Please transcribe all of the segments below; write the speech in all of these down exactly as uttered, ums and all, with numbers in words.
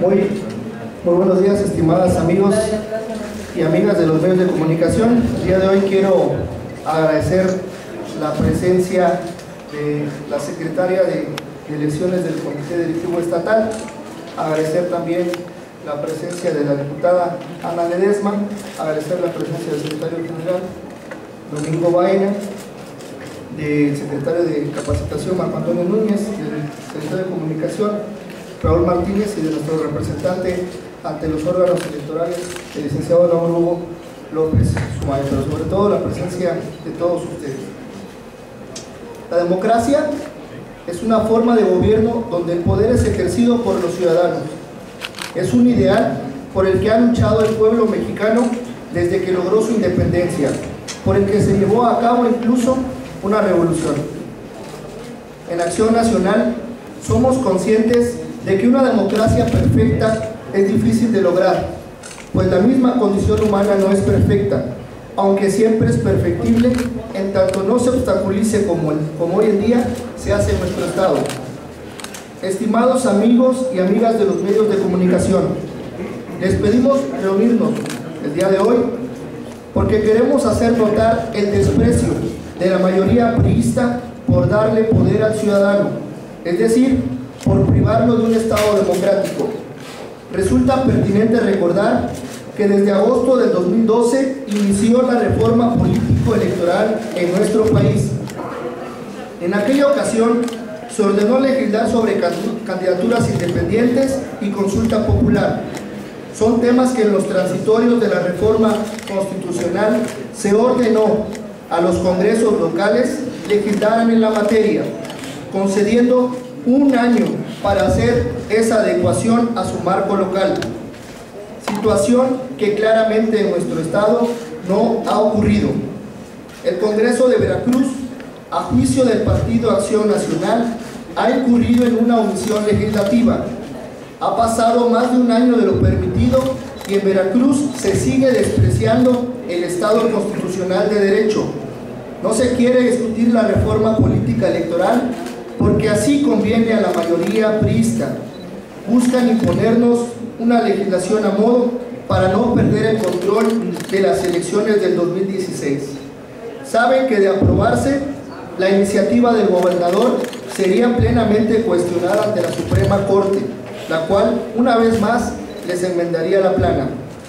Muy, muy buenos días, estimadas amigos y amigas de los medios de comunicación. El día de hoy quiero agradecer la presencia de la secretaria de elecciones del Comité Directivo Estatal, agradecer también la presencia de la diputada Ana Ledesma, agradecer la presencia del secretario general Domingo Baena, del secretario de Capacitación Marco Antonio Núñez, del secretario de Comunicación Raúl Martínez y de nuestro representante ante los órganos electorales, el licenciado Raúl Hugo López, su maestro, sobre todo la presencia de todos ustedes. La democracia es una forma de gobierno donde el poder es ejercido por los ciudadanos. Es un ideal por el que ha luchado el pueblo mexicano desde que logró su independencia, por el que se llevó a cabo incluso una revolución. En Acción Nacional somos conscientes de que una democracia perfecta es difícil de lograr, pues la misma condición humana no es perfecta, aunque siempre es perfectible en tanto no se obstaculice como, el, como hoy en día se hace en nuestro Estado. Estimados amigos y amigas de los medios de comunicación, les pedimos reunirnos el día de hoy porque queremos hacer notar el desprecio de la mayoría priista por darle poder al ciudadano, es decir, por privarlo de un Estado democrático. Resulta pertinente recordar que desde agosto del dos mil doce inició la reforma político-electoral en nuestro país. En aquella ocasión se ordenó legislar sobre candidaturas independientes y consulta popular. Son temas que en los transitorios de la reforma constitucional se ordenó a los congresos locales legislaran en la materia, concediendo un año para hacer esa adecuación a su marco local, situación que claramente en nuestro estado no ha ocurrido. El Congreso de Veracruz, a juicio del Partido Acción Nacional, ha incurrido en una omisión legislativa. Ha pasado más de un año de lo permitido y en Veracruz se sigue despreciando el Estado constitucional de derecho. No se quiere discutir la reforma política electoral porque así conviene a la mayoría priista. Buscan imponernos una legislación a modo para no perder el control de las elecciones del dos mil dieciséis. Saben que de aprobarse, la iniciativa del gobernador sería plenamente cuestionada ante la Suprema Corte, la cual, una vez más, les enmendaría la plana.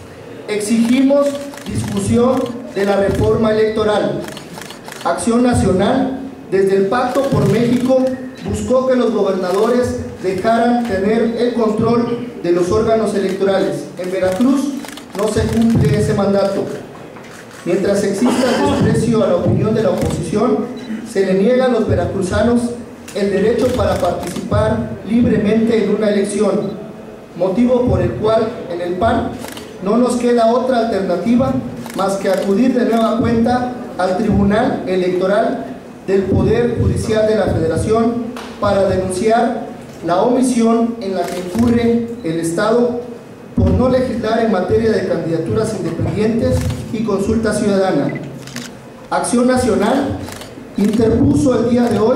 Exigimos discusión de la reforma electoral. Acción Nacional, desde el Pacto por México, buscó que los gobernadores dejaran tener el control de los órganos electorales. En Veracruz no se cumple ese mandato. Mientras exista el desprecio a la opinión de la oposición, se le niega a los veracruzanos el derecho para participar libremente en una elección, motivo por el cual en el P A N no nos queda otra alternativa más que acudir de nueva cuenta al Tribunal Electoral del Poder Judicial de la Federación para denunciar la omisión en la que incurre el Estado por no legislar en materia de candidaturas independientes y consulta ciudadana. Acción Nacional interpuso el día de hoy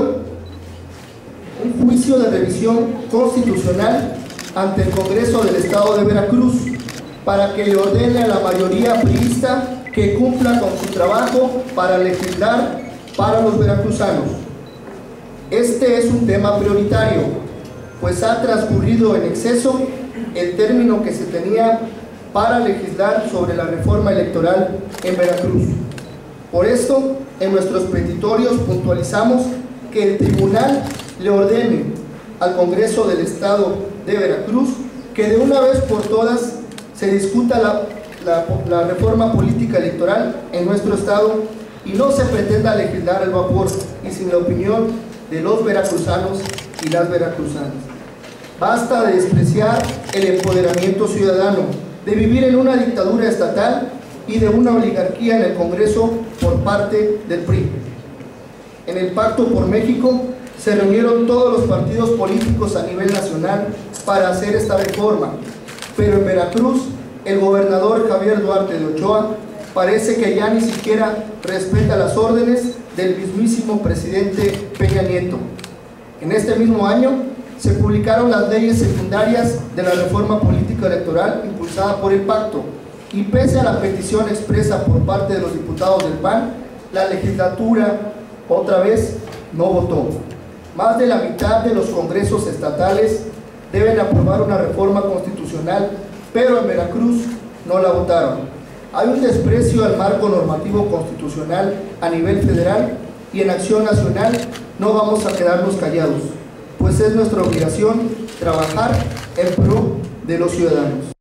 un juicio de revisión constitucional ante el Congreso del Estado de Veracruz para que le ordene a la mayoría priista que cumpla con su trabajo para legislar para los veracruzanos. Este es un tema prioritario, pues ha transcurrido en exceso el término que se tenía para legislar sobre la reforma electoral en Veracruz. Por esto, en nuestros petitorios puntualizamos que el tribunal le ordene al Congreso del Estado de Veracruz que de una vez por todas se discuta la, la, la reforma política electoral en nuestro estado y no se pretenda legislar al vapor y sin la opinión de los veracruzanos y las veracruzanas. Basta de despreciar el empoderamiento ciudadano, de vivir en una dictadura estatal y de una oligarquía en el Congreso por parte del P R I. En el Pacto por México se reunieron todos los partidos políticos a nivel nacional para hacer esta reforma, pero en Veracruz el gobernador Javier Duarte de Ochoa parece que ya ni siquiera respeta las órdenes del mismísimo presidente Peña Nieto. En este mismo año se publicaron las leyes secundarias de la reforma política electoral impulsada por el pacto, y pese a la petición expresa por parte de los diputados del P A N, la legislatura otra vez no votó. Más de la mitad de los congresos estatales deben aprobar una reforma constitucional, pero en Veracruz no la votaron. Hay un desprecio al marco normativo constitucional a nivel federal, y en Acción Nacional no vamos a quedarnos callados, pues es nuestra obligación trabajar en pro de los ciudadanos.